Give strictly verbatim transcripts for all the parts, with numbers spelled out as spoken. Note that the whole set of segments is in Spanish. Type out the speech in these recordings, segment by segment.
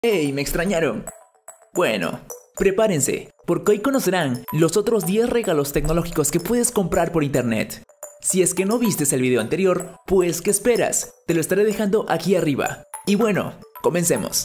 ¡Hey! ¿Me extrañaron? Bueno, prepárense, porque hoy conocerán los otros diez regalos tecnológicos que puedes comprar por internet. Si es que no viste el video anterior, pues ¿qué esperas? Te lo estaré dejando aquí arriba. Y bueno, comencemos.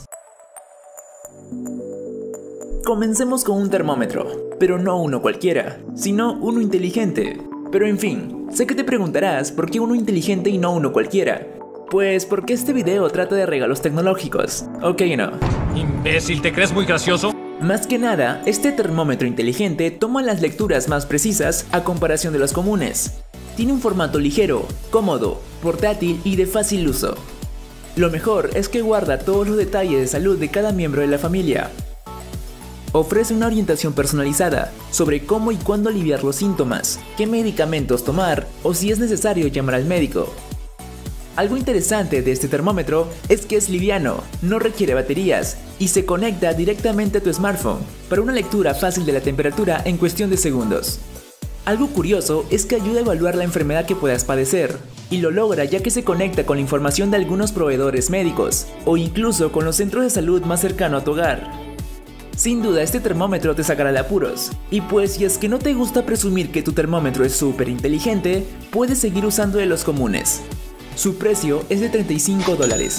Comencemos con un termómetro, pero no uno cualquiera, sino uno inteligente. Pero en fin, sé que te preguntarás por qué uno inteligente y no uno cualquiera. Pues porque este video trata de regalos tecnológicos, ¿ok no? Imbécil, ¿te crees muy gracioso? Más que nada, este termómetro inteligente toma las lecturas más precisas a comparación de los comunes. Tiene un formato ligero, cómodo, portátil y de fácil uso. Lo mejor es que guarda todos los detalles de salud de cada miembro de la familia. Ofrece una orientación personalizada sobre cómo y cuándo aliviar los síntomas, qué medicamentos tomar o si es necesario llamar al médico. Algo interesante de este termómetro es que es liviano, no requiere baterías y se conecta directamente a tu smartphone para una lectura fácil de la temperatura en cuestión de segundos. Algo curioso es que ayuda a evaluar la enfermedad que puedas padecer, y lo logra ya que se conecta con la información de algunos proveedores médicos o incluso con los centros de salud más cercanos a tu hogar. Sin duda este termómetro te sacará de apuros, y pues si es que no te gusta presumir que tu termómetro es súper inteligente, puedes seguir usando de los comunes. Su precio es de treinta y cinco dólares.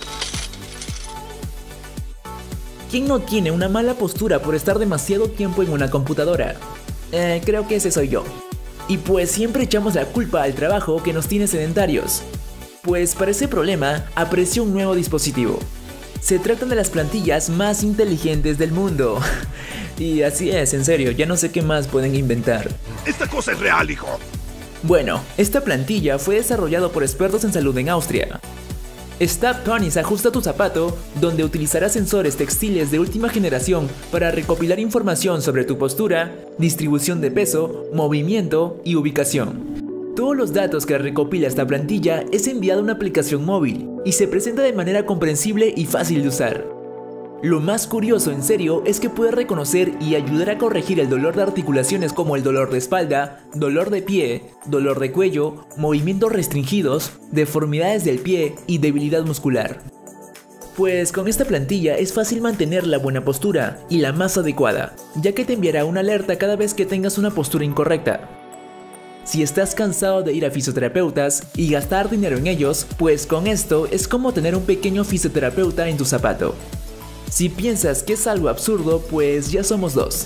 ¿Quién no tiene una mala postura por estar demasiado tiempo en una computadora? Eh, creo que ese soy yo. Y pues siempre echamos la culpa al trabajo que nos tiene sedentarios. Pues para ese problema, aprecio un nuevo dispositivo. Se tratan de las plantillas más inteligentes del mundo. Y así es, en serio, ya no sé qué más pueden inventar. Esta cosa es real, hijo. Bueno, esta plantilla fue desarrollado por expertos en salud en Austria. Step Tunis ajusta tu zapato, donde utilizará sensores textiles de última generación para recopilar información sobre tu postura, distribución de peso, movimiento y ubicación. Todos los datos que recopila esta plantilla es enviado a una aplicación móvil y se presenta de manera comprensible y fácil de usar. Lo más curioso en serio es que puede reconocer y ayudar a corregir el dolor de articulaciones como el dolor de espalda, dolor de pie, dolor de cuello, movimientos restringidos, deformidades del pie y debilidad muscular. Pues con esta plantilla es fácil mantener la buena postura y la más adecuada, ya que te enviará una alerta cada vez que tengas una postura incorrecta. Si estás cansado de ir a fisioterapeutas y gastar dinero en ellos, pues con esto es como tener un pequeño fisioterapeuta en tu zapato. Si piensas que es algo absurdo, pues ya somos dos.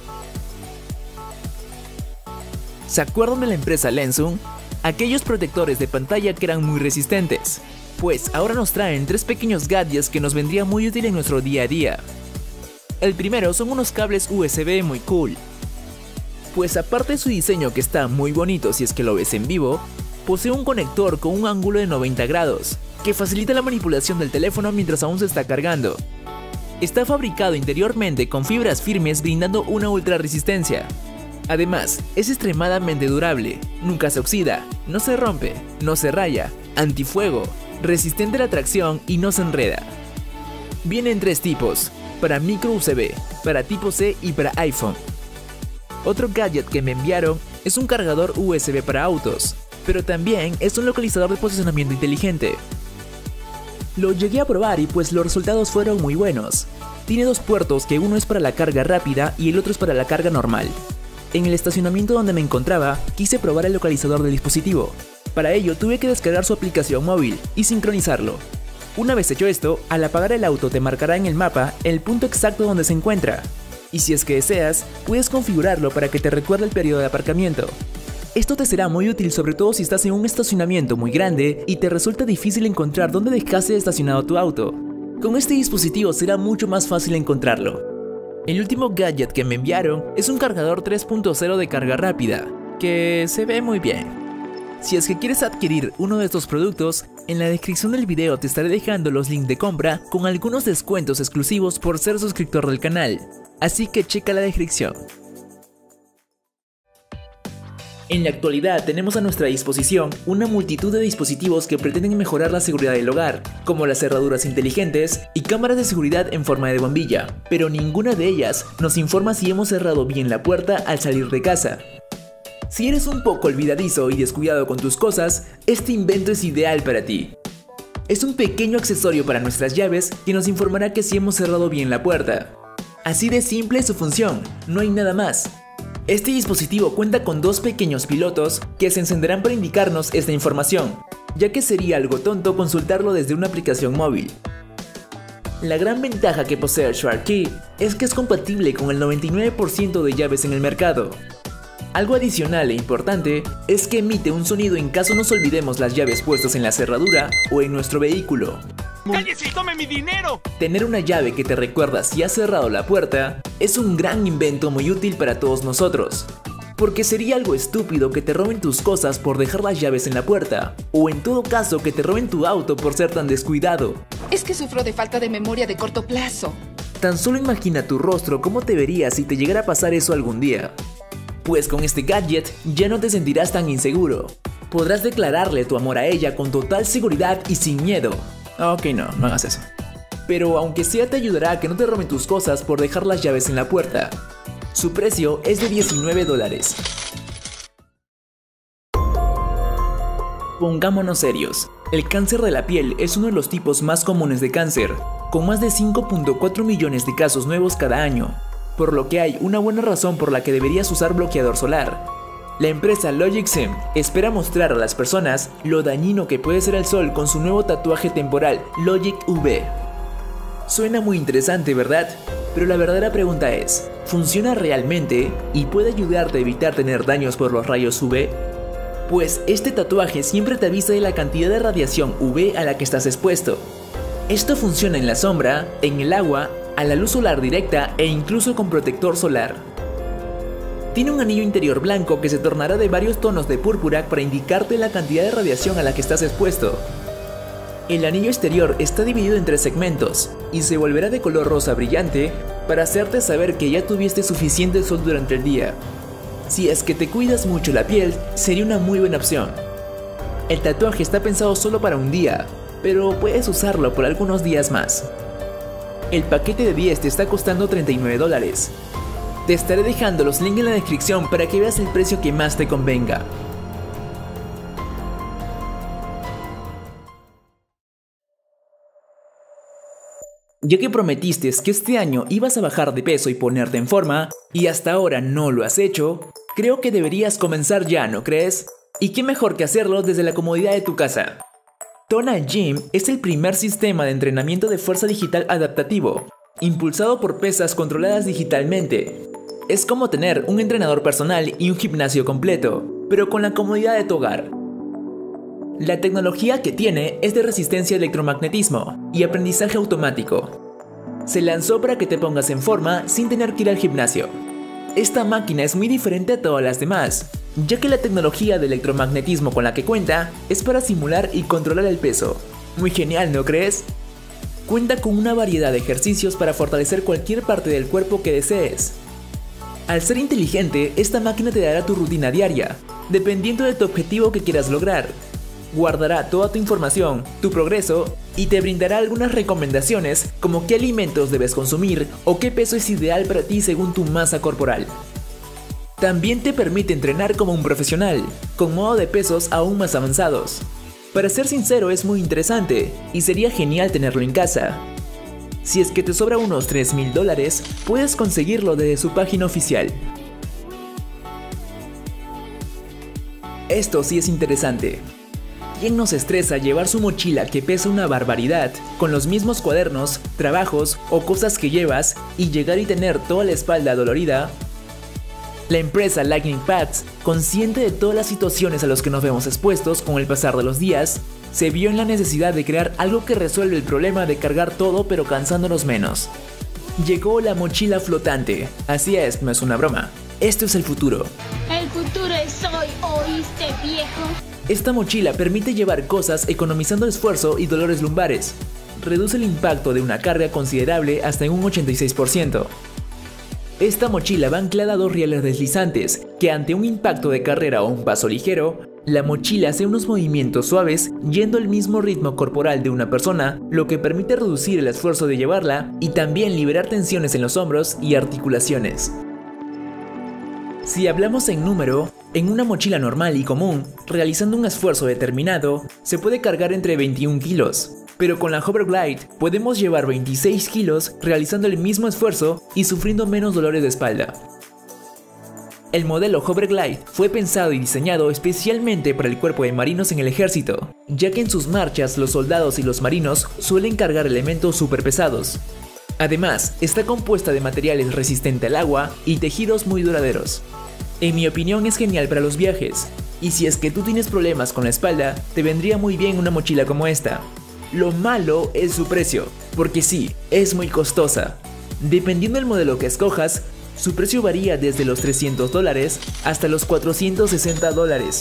¿Se acuerdan de la empresa Lensum? Aquellos protectores de pantalla que eran muy resistentes. Pues ahora nos traen tres pequeños gadgets que nos vendrían muy útil en nuestro día a día. El primero son unos cables U S B muy cool. Pues aparte de su diseño que está muy bonito si es que lo ves en vivo, posee un conector con un ángulo de noventa grados, que facilita la manipulación del teléfono mientras aún se está cargando. Está fabricado interiormente con fibras firmes brindando una ultra resistencia. Además, es extremadamente durable, nunca se oxida, no se rompe, no se raya, antifuego, resistente a la tracción y no se enreda. Viene en tres tipos, para micro U S B, para tipo C y para iPhone. Otro gadget que me enviaron es un cargador U S B para autos, pero también es un localizador de posicionamiento inteligente. Lo llegué a probar y pues los resultados fueron muy buenos. Tiene dos puertos, que uno es para la carga rápida y el otro es para la carga normal. En el estacionamiento donde me encontraba, quise probar el localizador del dispositivo. Para ello tuve que descargar su aplicación móvil y sincronizarlo. Una vez hecho esto, al apagar el auto te marcará en el mapa el punto exacto donde se encuentra. Y si es que deseas, puedes configurarlo para que te recuerde el periodo de aparcamiento. Esto te será muy útil sobre todo si estás en un estacionamiento muy grande y te resulta difícil encontrar dónde dejaste estacionado tu auto. Con este dispositivo será mucho más fácil encontrarlo. El último gadget que me enviaron es un cargador tres punto cero de carga rápida, que se ve muy bien. Si es que quieres adquirir uno de estos productos, en la descripción del video te estaré dejando los links de compra con algunos descuentos exclusivos por ser suscriptor del canal, así que checa la descripción. En la actualidad tenemos a nuestra disposición una multitud de dispositivos que pretenden mejorar la seguridad del hogar, como las cerraduras inteligentes y cámaras de seguridad en forma de bombilla, pero ninguna de ellas nos informa si hemos cerrado bien la puerta al salir de casa. Si eres un poco olvidadizo y descuidado con tus cosas, este invento es ideal para ti. Es un pequeño accesorio para nuestras llaves que nos informará que sí hemos cerrado bien la puerta. Así de simple es su función, no hay nada más. Este dispositivo cuenta con dos pequeños pilotos que se encenderán para indicarnos esta información, ya que sería algo tonto consultarlo desde una aplicación móvil. La gran ventaja que posee el SharkKey es que es compatible con el noventa y nueve por ciento de llaves en el mercado. Algo adicional e importante es que emite un sonido en caso nos olvidemos las llaves puestas en la cerradura o en nuestro vehículo. ¡Cállese y tome mi dinero! Tener una llave que te recuerda si has cerrado la puerta es un gran invento muy útil para todos nosotros. Porque sería algo estúpido que te roben tus cosas por dejar las llaves en la puerta, o en todo caso que te roben tu auto por ser tan descuidado. Es que sufro de falta de memoria de corto plazo. Tan solo imagina tu rostro cómo te verías si te llegara a pasar eso algún día. Pues con este gadget ya no te sentirás tan inseguro. Podrás declararle tu amor a ella con total seguridad y sin miedo. Ok, no, no hagas eso. Pero aunque sea te ayudará a que no te roben tus cosas por dejar las llaves en la puerta. Su precio es de diecinueve dólares. Pongámonos serios. El cáncer de la piel es uno de los tipos más comunes de cáncer, con más de cinco punto cuatro millones de casos nuevos cada año, por lo que hay una buena razón por la que deberías usar bloqueador solar. La empresa LogicSim espera mostrar a las personas lo dañino que puede ser el sol con su nuevo tatuaje temporal Logic U V. Suena muy interesante, ¿verdad? Pero la verdadera pregunta es, ¿funciona realmente y puede ayudarte a evitar tener daños por los rayos U V? Pues este tatuaje siempre te avisa de la cantidad de radiación U V a la que estás expuesto. Esto funciona en la sombra, en el agua, a la luz solar directa e incluso con protector solar. Tiene un anillo interior blanco que se tornará de varios tonos de púrpura para indicarte la cantidad de radiación a la que estás expuesto. El anillo exterior está dividido en tres segmentos y se volverá de color rosa brillante para hacerte saber que ya tuviste suficiente sol durante el día. Si es que te cuidas mucho la piel, sería una muy buena opción. El tatuaje está pensado solo para un día, pero puedes usarlo por algunos días más. El paquete de diez te está costando treinta y nueve dólares. Te estaré dejando los links en la descripción para que veas el precio que más te convenga. Ya que prometiste que este año ibas a bajar de peso y ponerte en forma, y hasta ahora no lo has hecho, creo que deberías comenzar ya, ¿no crees? Y qué mejor que hacerlo desde la comodidad de tu casa. Tonal Gym es el primer sistema de entrenamiento de fuerza digital adaptativo, impulsado por pesas controladas digitalmente. Es como tener un entrenador personal y un gimnasio completo, pero con la comodidad de tu hogar. La tecnología que tiene es de resistencia a electromagnetismo y aprendizaje automático. Se lanzó para que te pongas en forma sin tener que ir al gimnasio. Esta máquina es muy diferente a todas las demás, ya que la tecnología de electromagnetismo con la que cuenta es para simular y controlar el peso. Muy genial, ¿no crees? Cuenta con una variedad de ejercicios para fortalecer cualquier parte del cuerpo que desees. Al ser inteligente, esta máquina te dará tu rutina diaria, dependiendo de tu objetivo que quieras lograr. Guardará toda tu información, tu progreso, y te brindará algunas recomendaciones como qué alimentos debes consumir o qué peso es ideal para ti según tu masa corporal. También te permite entrenar como un profesional, con modo de pesos aún más avanzados. Para ser sincero, es muy interesante y sería genial tenerlo en casa. Si es que te sobra unos tres mil dólares, puedes conseguirlo desde su página oficial. Esto sí es interesante. ¿Quién nos estresa llevar su mochila que pesa una barbaridad, con los mismos cuadernos, trabajos o cosas que llevas, y llegar y tener toda la espalda dolorida? La empresa Lightning Pads, consciente de todas las situaciones a las que nos vemos expuestos con el pasar de los días, se vio en la necesidad de crear algo que resuelve el problema de cargar todo pero cansándonos menos. Llegó la mochila flotante. Así es, no es una broma. Esto es el futuro. El futuro es hoy, ¿oíste, viejo? Esta mochila permite llevar cosas economizando esfuerzo y dolores lumbares. Reduce el impacto de una carga considerable hasta en un ochenta y seis por ciento. Esta mochila va anclada a dos rieles deslizantes, que ante un impacto de carrera o un paso ligero, la mochila hace unos movimientos suaves yendo al mismo ritmo corporal de una persona, lo que permite reducir el esfuerzo de llevarla y también liberar tensiones en los hombros y articulaciones. Si hablamos en número, En una mochila normal y común, realizando un esfuerzo determinado, se puede cargar entre veintiún kilos, pero con la Hoverglide podemos llevar veintiséis kilos realizando el mismo esfuerzo y sufriendo menos dolores de espalda. El modelo Hoverglide fue pensado y diseñado especialmente para el cuerpo de marinos en el ejército, ya que en sus marchas los soldados y los marinos suelen cargar elementos superpesados. Además, está compuesta de materiales resistentes al agua y tejidos muy duraderos. En mi opinión es genial para los viajes, y si es que tú tienes problemas con la espalda, te vendría muy bien una mochila como esta. Lo malo es su precio, porque sí, es muy costosa. Dependiendo del modelo que escojas, su precio varía desde los trescientos dólares hasta los cuatrocientos sesenta dólares.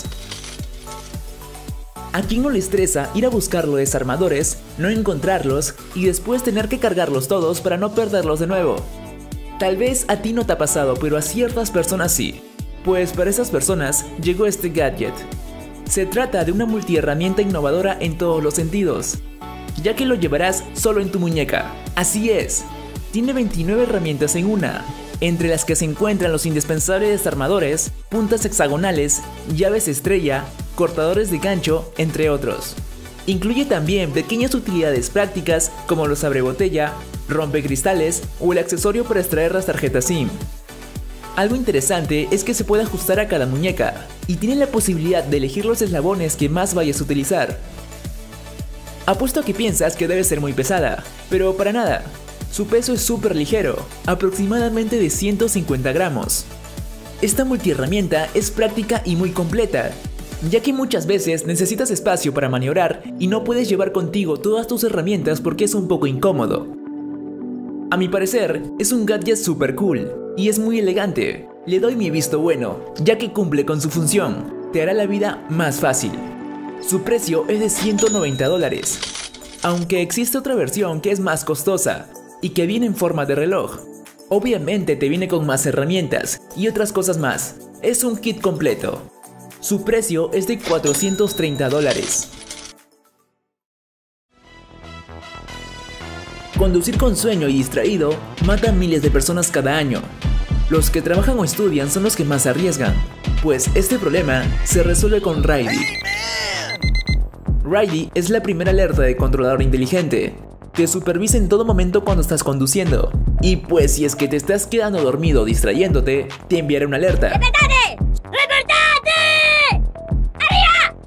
¿A quién no le estresa ir a buscar los desarmadores, no encontrarlos y después tener que cargarlos todos para no perderlos de nuevo? Tal vez a ti no te ha pasado, pero a ciertas personas sí. Pues para esas personas llegó este gadget. Se trata de una multiherramienta innovadora en todos los sentidos, ya que lo llevarás solo en tu muñeca. Así es, tiene veintinueve herramientas en una, entre las que se encuentran los indispensables desarmadores, puntas hexagonales, llaves estrella, cortadores de gancho, entre otros. Incluye también pequeñas utilidades prácticas como los abrebotella, rompecristales o el accesorio para extraer las tarjetas SIM. Algo interesante es que se puede ajustar a cada muñeca y tiene la posibilidad de elegir los eslabones que más vayas a utilizar. Apuesto a que piensas que debe ser muy pesada, pero para nada. Su peso es súper ligero, aproximadamente de ciento cincuenta gramos. Esta multiherramienta es práctica y muy completa, ya que muchas veces necesitas espacio para maniobrar y no puedes llevar contigo todas tus herramientas porque es un poco incómodo. A mi parecer, es un gadget super cool y es muy elegante. Le doy mi visto bueno, ya que cumple con su función, te hará la vida más fácil. Su precio es de ciento noventa dólares, aunque existe otra versión que es más costosa y que viene en forma de reloj. Obviamente te viene con más herramientas y otras cosas más, es un kit completo. Su precio es de cuatrocientos treinta dólares. Conducir con sueño y distraído mata a miles de personas cada año. Los que trabajan o estudian son los que más arriesgan, pues este problema se resuelve con Ridy. Ridy es la primera alerta de controlador inteligente. Te supervisa en todo momento cuando estás conduciendo. Y pues si es que te estás quedando dormido o distrayéndote, te enviará una alerta. ¡Despertate! ¡Despertate! ¡Arriba!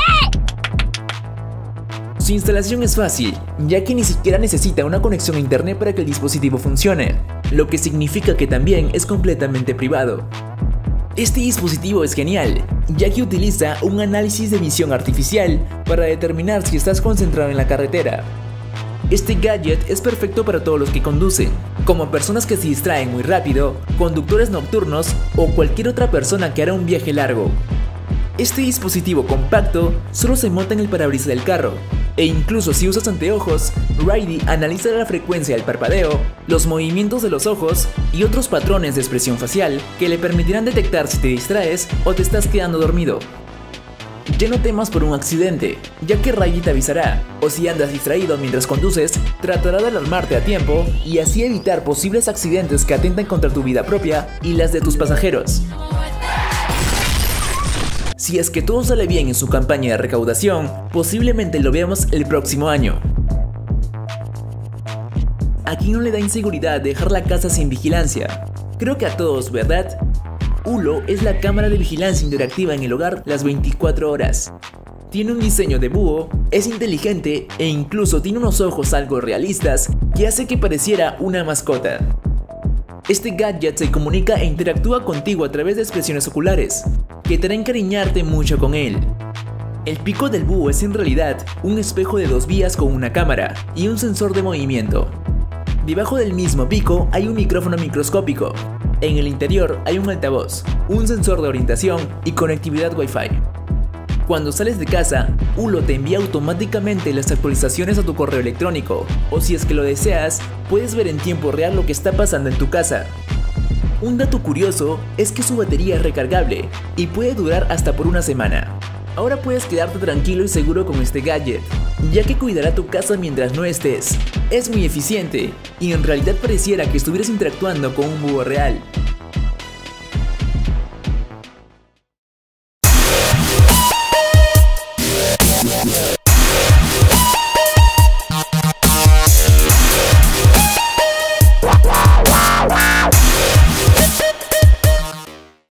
¡Eh! Su instalación es fácil, ya que ni siquiera necesita una conexión a internet para que el dispositivo funcione, lo que significa que también es completamente privado. Este dispositivo es genial, ya que utiliza un análisis de visión artificial para determinar si estás concentrado en la carretera. Este gadget es perfecto para todos los que conducen, como personas que se distraen muy rápido, conductores nocturnos o cualquier otra persona que hará un viaje largo. Este dispositivo compacto solo se monta en el parabrisas del carro, e incluso si usas anteojos, Ridy analiza la frecuencia del parpadeo, los movimientos de los ojos y otros patrones de expresión facial que le permitirán detectar si te distraes o te estás quedando dormido. Ya no temas por un accidente, ya que Ridy te avisará, o si andas distraído mientras conduces, tratará de alarmarte a tiempo y así evitar posibles accidentes que atentan contra tu vida propia y las de tus pasajeros. Si es que todo sale bien en su campaña de recaudación, posiblemente lo veamos el próximo año. ¿A quién no le da inseguridad dejar la casa sin vigilancia? Creo que a todos, ¿verdad? Hulo es la cámara de vigilancia interactiva en el hogar las veinticuatro horas. Tiene un diseño de búho, es inteligente e incluso tiene unos ojos algo realistas que hace que pareciera una mascota. Este gadget se comunica e interactúa contigo a través de expresiones oculares, que te hará encariñarte mucho con él. El pico del búho es en realidad un espejo de dos vías con una cámara y un sensor de movimiento. Debajo del mismo pico hay un micrófono microscópico. En el interior hay un altavoz, un sensor de orientación y conectividad Wi-Fi. Cuando sales de casa, Hulo te envía automáticamente las actualizaciones a tu correo electrónico, o si es que lo deseas, puedes ver en tiempo real lo que está pasando en tu casa. Un dato curioso es que su batería es recargable y puede durar hasta por una semana. Ahora puedes quedarte tranquilo y seguro con este gadget, ya que cuidará tu casa mientras no estés. Es muy eficiente y en realidad pareciera que estuvieras interactuando con un búho real.